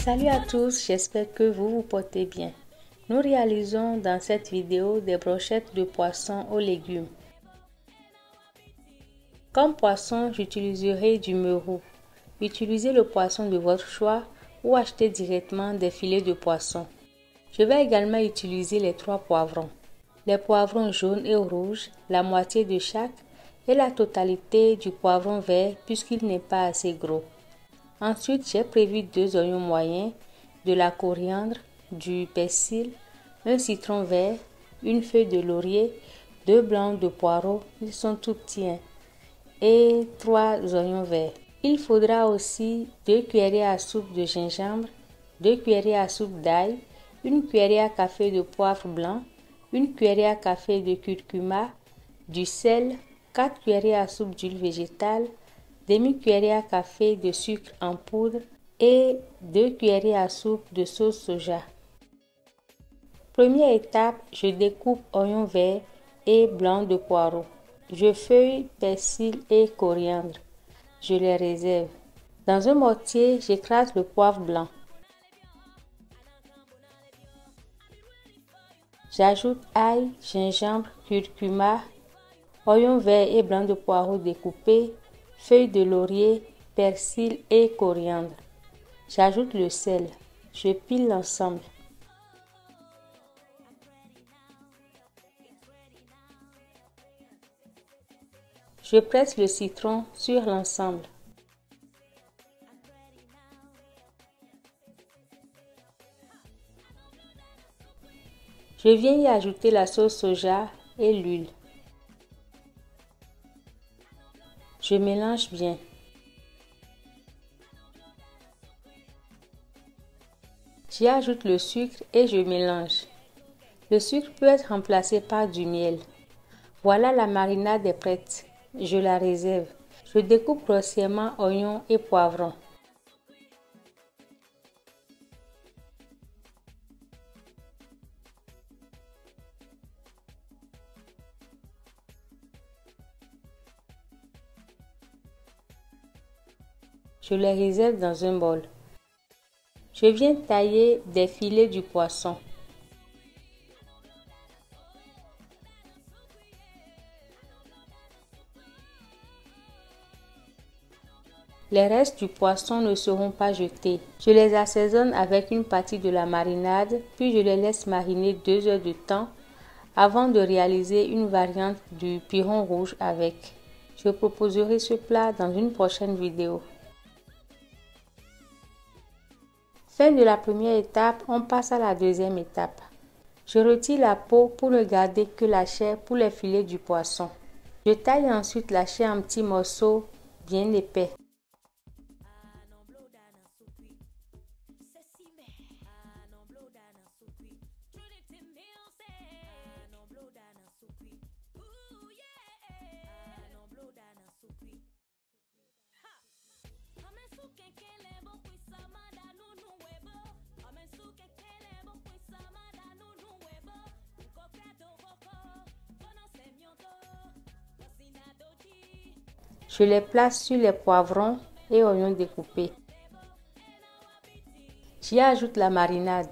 Salut à tous, j'espère que vous vous portez bien. Nous réalisons dans cette vidéo des brochettes de poisson aux légumes. Comme poisson, j'utiliserai du merou. Utilisez le poisson de votre choix ou achetez directement des filets de poisson. Je vais également utiliser les 3 poivrons. Les poivrons jaunes et rouges, la moitié de chaque, et la totalité du poivron vert puisqu'il n'est pas assez gros. Ensuite, j'ai prévu 2 oignons moyens, de la coriandre, du persil, un citron vert, une feuille de laurier, 2 blancs de poireaux, ils sont tout petits, et 3 oignons verts. Il faudra aussi 2 cuillerées à soupe de gingembre, 2 cuillerées à soupe d'ail, 1 cuillerée à café de poivre blanc, 1 cuillerée à café de curcuma, du sel, 4 cuillerées à soupe d'huile végétale, demi-cuillerée à café de sucre en poudre et 2 cuillerées à soupe de sauce soja. Première étape, je découpe oignons verts et blancs de poireaux. Je feuille persil et coriandre. Je les réserve. Dans un mortier, j'écrase le poivre blanc. J'ajoute ail, gingembre, curcuma, oignons verts et blancs de poireaux découpés, feuilles de laurier, persil et coriandre. J'ajoute le sel. Je pile l'ensemble. Je presse le citron sur l'ensemble. Je viens y ajouter la sauce soja et l'huile. Je mélange bien. J'y ajoute le sucre et je mélange. Le sucre peut être remplacé par du miel. Voilà, la marinade est prête. Je la réserve. Je découpe grossièrement oignons et poivrons. Je les réserve dans un bol. Je viens tailler des filets du poisson. Les restes du poisson ne seront pas jetés. Je les assaisonne avec une partie de la marinade, puis je les laisse mariner 2 heures de temps avant de réaliser une variante du piron rouge avec. Je proposerai ce plat dans une prochaine vidéo. Fin de la première étape, on passe à la deuxième étape. Je retire la peau pour ne garder que la chair pour les filets du poisson. Je taille ensuite la chair en petits morceaux bien épais. Je les place sur les poivrons et oignons découpés. J'y ajoute la marinade.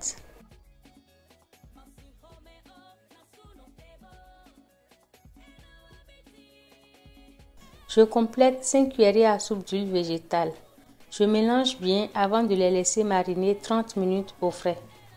Je complète 5 cuillerées à soupe d'huile végétale. Je mélange bien avant de les laisser mariner 30 minutes au frais.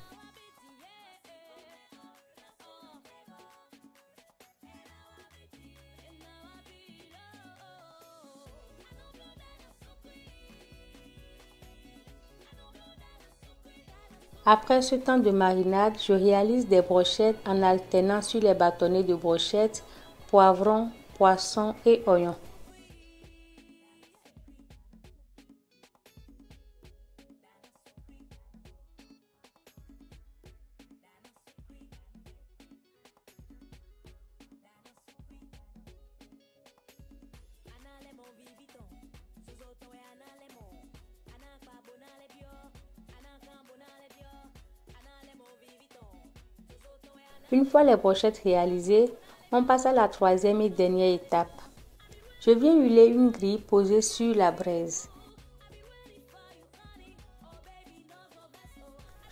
Après ce temps de marinade, je réalise des brochettes en alternant sur les bâtonnets de brochettes, poivrons, poissons et oignons. Une fois les brochettes réalisées, on passe à la troisième et dernière étape. Je viens huiler une grille posée sur la braise.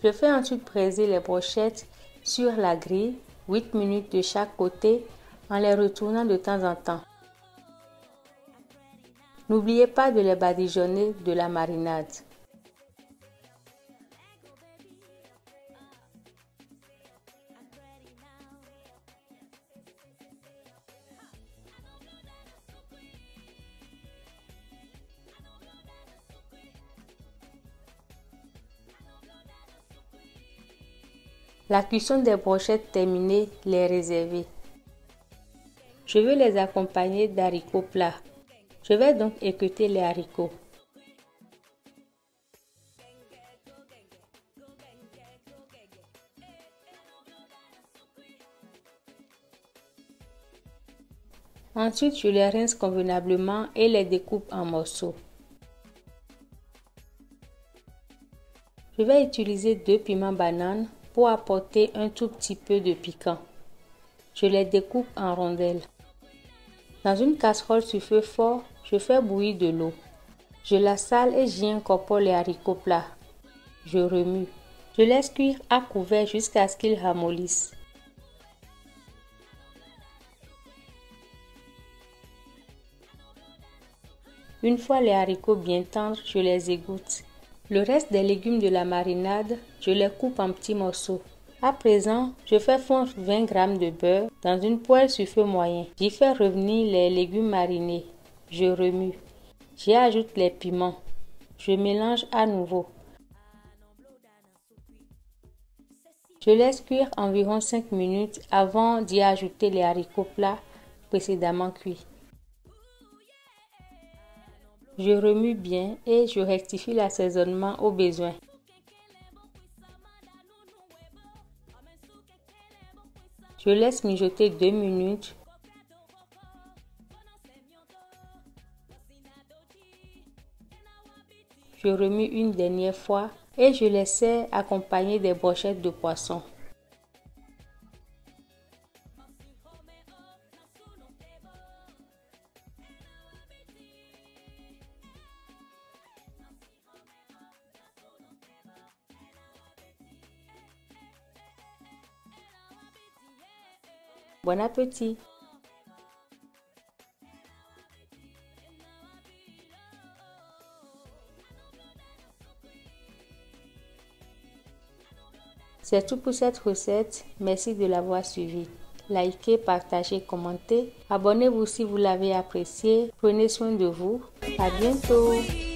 Je fais ensuite braiser les brochettes sur la grille, 8 minutes de chaque côté, en les retournant de temps en temps. N'oubliez pas de les badigeonner de la marinade. La cuisson des brochettes terminée, les réserver. Je veux les accompagner d'haricots plats. Je vais donc équeuter les haricots. Ensuite, je les rince convenablement et les découpe en morceaux. Je vais utiliser 2 piments bananes pour apporter un tout petit peu de piquant. Je les découpe en rondelles. Dans une casserole sur feu fort, je fais bouillir de l'eau. Je la sale et j'y incorpore les haricots plats. Je remue. Je laisse cuire à couvert jusqu'à ce qu'ils ramollissent. Une fois les haricots bien tendres, je les égoutte. Le reste des légumes de la marinade, je les coupe en petits morceaux. À présent, je fais fondre 20 g de beurre dans une poêle sur feu moyen. J'y fais revenir les légumes marinés. Je remue. J'y ajoute les piments. Je mélange à nouveau. Je laisse cuire environ 5 minutes avant d'y ajouter les haricots plats précédemment cuits. Je remue bien et je rectifie l'assaisonnement au besoin. Je laisse mijoter 2 minutes. Je remue une dernière fois et je les sers accompagnés des brochettes de poisson. Bon appétit! C'est tout pour cette recette. Merci de l'avoir suivie. Likez, partagez, commentez. Abonnez-vous si vous l'avez apprécié. Prenez soin de vous. À bientôt!